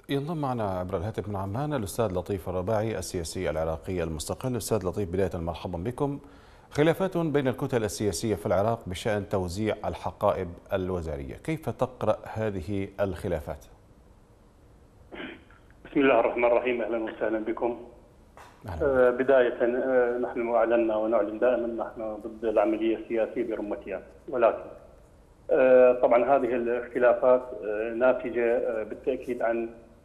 ينضم معنا عبر الهاتف من عمان الأستاذ لطيف الرباعي السياسي العراقي المستقل. أستاذ لطيف، بداية مرحبا بكم. خلافات بين الكتل السياسية في العراق بشأن توزيع الحقائب الوزارية، كيف تقرأ هذه الخلافات؟ بسم الله الرحمن الرحيم، أهلا وسهلا بكم. بداية نحن أعلنا ونعلن دائما نحن ضد العملية السياسية برمتها، ولكن طبعا هذه الاختلافات ناتجة بالتأكيد عن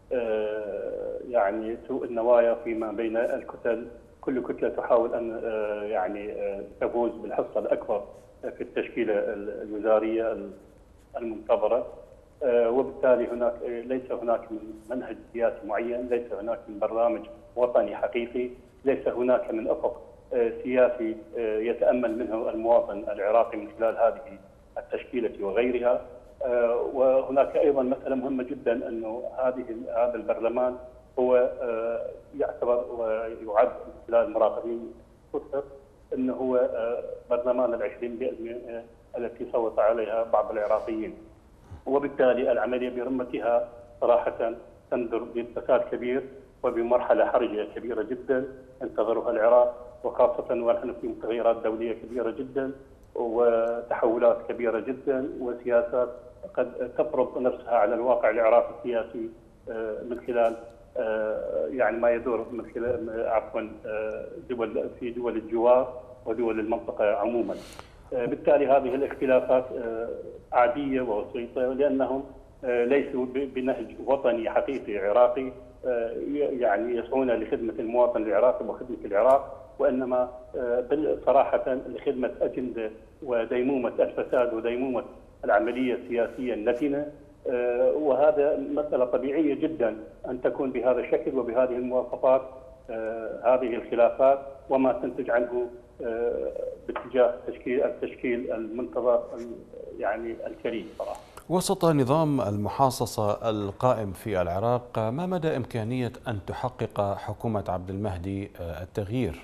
يعني سوء النوايا فيما بين الكتل. كل كتلة تحاول أن يعني تفوز بالحصة الأكبر في التشكيلة الوزارية المنتظرة، وبالتالي ليس هناك من منهج سياسي معين، ليس هناك من برنامج وطني حقيقي، ليس هناك من أفق سياسي يتأمل منه المواطن العراقي من خلال هذه التشكيلة وغيرها. وهناك أيضا مسألة مهمة جدا، أنه هذا البرلمان هو يعتبر ويعد من خلال المراقبين أنه هو برلمان ال20% التي صوت عليها بعض العراقيين، وبالتالي العملية برمتها صراحة تنذر بفساد كبير وبمرحلة حرجة كبيرة جدا انتظرها العراق، وخاصة ونحن في متغيرات دولية كبيرة جدا وتحولات كبيرة جدا وسياسات قد تفرض نفسها على الواقع العراقي السياسي من خلال يعني ما يدور من خلال في دول الجوار ودول المنطقة عموما. بالتالي هذه الاختلافات عادية وبسيطة، لأنهم ليسوا بنهج وطني حقيقي عراقي يعني يسعون لخدمة المواطن العراقي وخدمة العراق، وإنما صراحة لخدمة أجندة وديمومة الفساد وديمومة العملية السياسية النتنة. وهذا مسألة طبيعية جدا أن تكون بهذا الشكل وبهذه المواصفات هذه الخلافات، وما تنتج عنه باتجاه التشكيل المنتظر يعني الكريم صراحة. وسط نظام المحاصصة القائم في العراق، ما مدى إمكانية أن تحقق حكومة عبد المهدي التغيير؟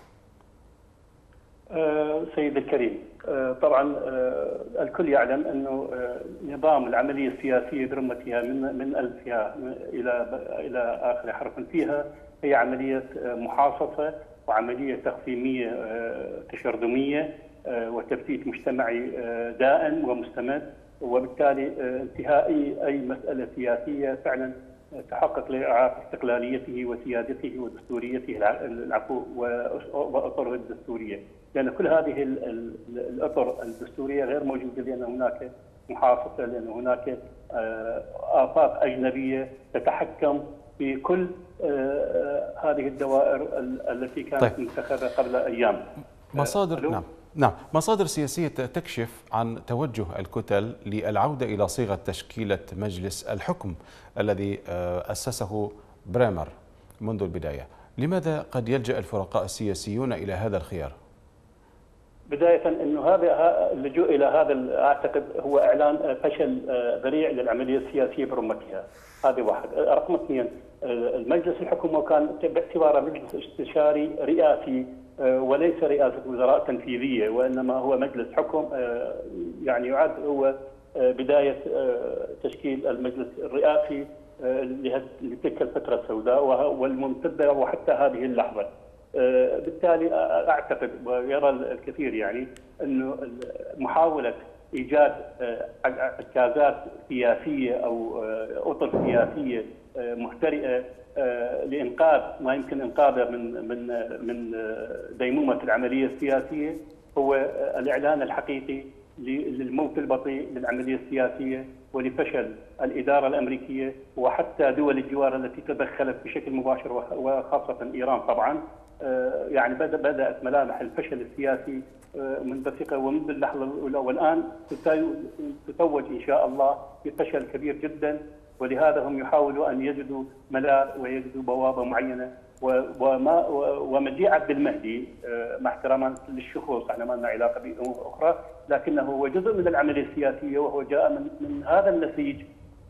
سيد الكريم، طبعا الكل يعلم أنه نظام العملية السياسية برمتها من ألفها إلى آخر حرف فيها هي عملية محاصصة وعملية تقسيمية تشرذمية وتفتيت مجتمعي دائم ومستمر، وبالتالي انتهاء أي مسألة سياسية فعلا تحقق لإعادة استقلاليته وسيادته ودستوريته العفو وأطره الدستورية، لأن كل هذه الأطر الدستورية غير موجودة، لأن هناك محاصصة، لأن هناك آفاق أجنبية تتحكم في كل هذه الدوائر التي كانت منتخبة قبل أيام. مصادر سياسية تكشف عن توجه الكتل للعودة إلى صيغة تشكيلة مجلس الحكم الذي أسسه بريمر منذ البداية. لماذا قد يلجأ الفرقاء السياسيون إلى هذا الخيار؟ بداية أنه هذا اللجوء إلى هذا أعتقد هو إعلان فشل ذريع للعملية السياسية برمتها. هذه واحد. رقم اثنين، المجلس الحكم كان باعتباره مجلس استشاري رئاسي وليس رئاسة وزراء تنفيذية، وإنما هو مجلس حكم يعني يعد هو بداية تشكيل المجلس الرئاسي لتلك الفترة السوداء والممتدة وحتى هذه اللحظة. بالتالي أعتقد ويرى الكثير يعني أنه محاولة إيجاد عكازات سياسية أو أطر سياسية محترئة لإنقاذ ما يمكن إنقاذه من ديمومة العملية السياسية هو الإعلان الحقيقي للموت البطيء للعملية السياسية ولفشل الإدارة الأمريكية وحتى دول الجوار التي تدخلت بشكل مباشر وخاصة إيران طبعا. يعني بدأت ملامح الفشل السياسي منبثقة ومنذ اللحظة الأولى، والآن تتوج إن شاء الله بفشل كبير جدا، ولهذا هم يحاولوا أن يجدوا ملاذ ويجدوا بوابة معينة. ومجيء عبد المهدي مع احتراما للشخوص، احنا ما لنا علاقة بأمور أخرى، لكنه هو جزء من العملية السياسية، وهو جاء من هذا النسيج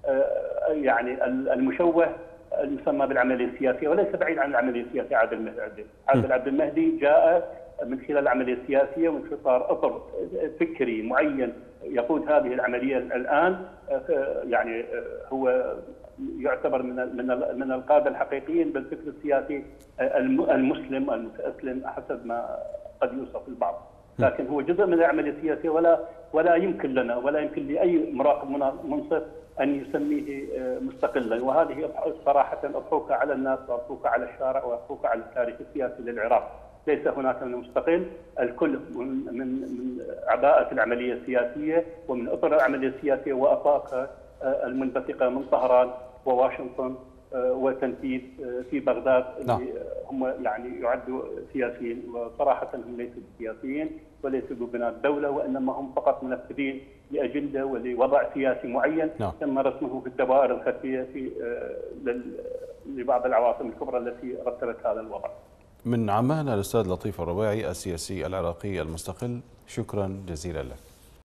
يعني المشوه المسمى بالعملية السياسية، وليس بعيد عن العملية السياسية. عبد المهدي جاء من خلال العملية السياسية ومن إطار أطر فكري معين يقود هذه العملية الآن. يعني هو يعتبر من القاده الحقيقيين بالفكر السياسي المسلم المتأسلم حسب ما قد يوصف البعض، لكن هو جزء من العمليه السياسيه ولا يمكن لنا ولا يمكن لاي مراقب منصف ان يسميه مستقلا، وهذه صراحه اضحوكه على الناس واضحوكه على الشارع واضحوكه على التاريخ السياسي للعراق. ليس هناك من مستقل، الكل من عباءة العملية السياسية ومن أطر العملية السياسية وأفاقها المنبثقة من طهران وواشنطن وتنفيذ في بغداد اللي هم يعني يعدوا سياسيين، وصراحة هم ليسوا سياسيين وليسوا ببناء الدولة، وإنما هم فقط منفذين لأجندة ولوضع سياسي معين تم رسمه في الدوائر الخفية في لبعض العواصم الكبرى التي رتبت هذا الوضع. من عمان الأستاذ لطيف الرباعي السياسي العراقي المستقل، شكرا جزيلا لك.